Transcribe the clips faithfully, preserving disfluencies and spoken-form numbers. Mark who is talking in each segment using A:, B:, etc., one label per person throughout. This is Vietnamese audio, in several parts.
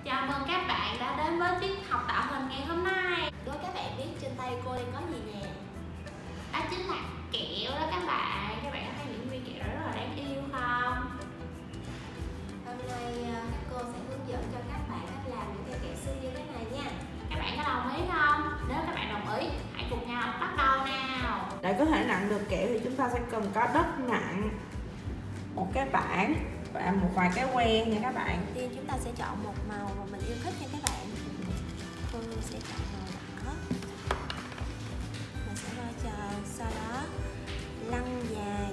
A: Chào mừng các bạn đã đến với tiết học tạo hình ngày hôm nay.
B: Đố các bạn biết trên tay cô đang có gì nè?
A: Đó chính là kẹo đó các bạn. Các bạn có thấy những viên kẹo rất là đáng yêu không?
B: Hôm nay các cô sẽ hướng dẫn cho các bạn cách làm những cây kẹo xinh như thế này nha.
A: Các bạn có đồng ý không? Nếu các bạn đồng ý, hãy cùng nhau bắt đầu nào.
C: Để có thể nặn được kẹo thì chúng ta sẽ cần có đất nặn, một cái bảng và một vài cái que nha các bạn.
B: Đầu tiên chúng ta sẽ chọn một màu mà mình yêu thích nha các bạn. Cô sẽ chọn màu đỏ. Mình sẽ vo tròn, sau đó lăn dài.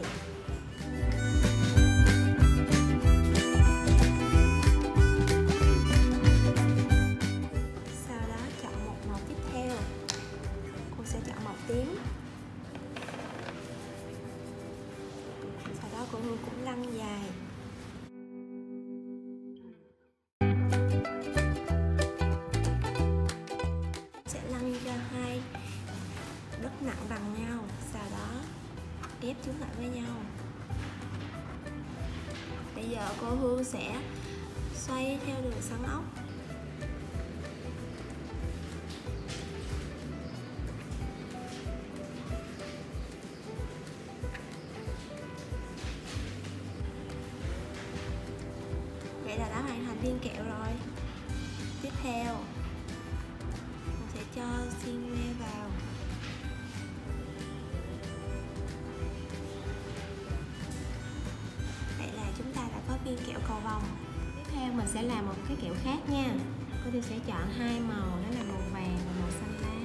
B: Sau đó chọn một màu tiếp theo. Cô sẽ chọn màu tím. Sau đó cô Hương cũng lăn dài. Sẽ lăn cho hai đất nặng bằng nhau, sau đó ép chúng lại với nhau. Bây giờ cô Hương sẽ xoay theo đường xoắn ốc. Vậy là đã hoàn thành viên kẹo rồi. Tiếp theo mình sẽ cho xiên que vào. Vậy là chúng ta đã có viên kẹo cầu vồng. Tiếp theo mình sẽ làm một cái kẹo khác nha. Cô Thư sẽ chọn hai màu, đó là màu vàng và màu xanh lá.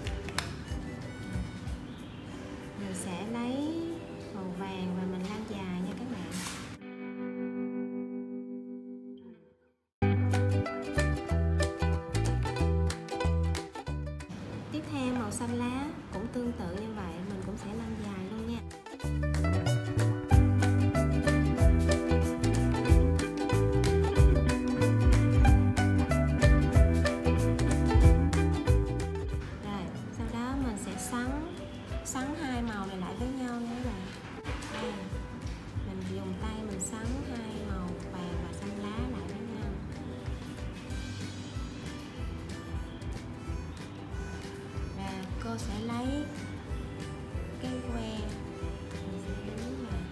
B: Mình sẽ lấy màu vàng và mình lăn dài nha các bạn. Tiếp theo màu xanh lá cũng tương tự như vậy, mình cũng sẽ lăn dài luôn nha. Rồi, sau đó mình sẽ xoắn xoắn hai màu này lại với nhau nha các bạn. Đây, mình dùng tay mình xoắn hai màu vàng và xanh lá lại với nhau. Và cô sẽ lấy cái que, mình sẽ nhúng vào.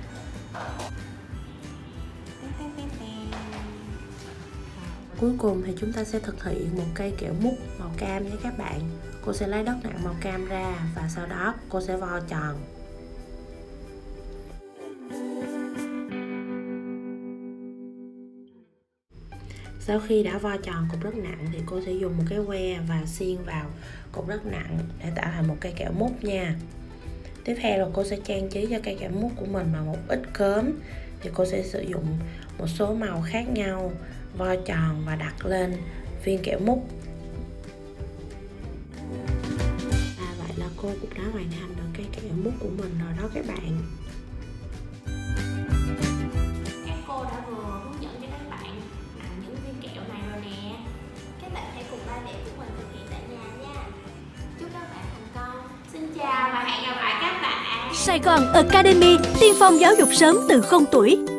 B: Tén, tén, tén, tén.
D: Cuối cùng thì chúng ta sẽ thực hiện một cây kẹo mút màu cam nha các bạn. Cô sẽ lấy đất nặng màu cam ra và sau đó cô sẽ vo tròn. Sau khi đã vo tròn cục đất nặng thì cô sẽ dùng một cái que và xiên vào cục đất nặng để tạo thành một cây kẹo mút nha. Tiếp theo là cô sẽ trang trí cho cây kẹo mút của mình bằng một ít cớm. Thì cô sẽ sử dụng một số màu khác nhau, vo tròn và đặt lên viên kẹo mút. À, vậy là cô cũng đã hoàn thành được cây kẹo mút của mình rồi đó các bạn.
A: Các cô đã vừa hướng dẫn cho các bạn nặn những viên kẹo này rồi nè.
B: Các bạn hãy cùng ba mẹ của mình thực hiện tại nhà nha. Chúc các bạn thành công.
A: Xin chào và hẹn gặp lại các bạn.
E: Sài Gòn Academy, tiên phong giáo dục sớm từ không tuổi.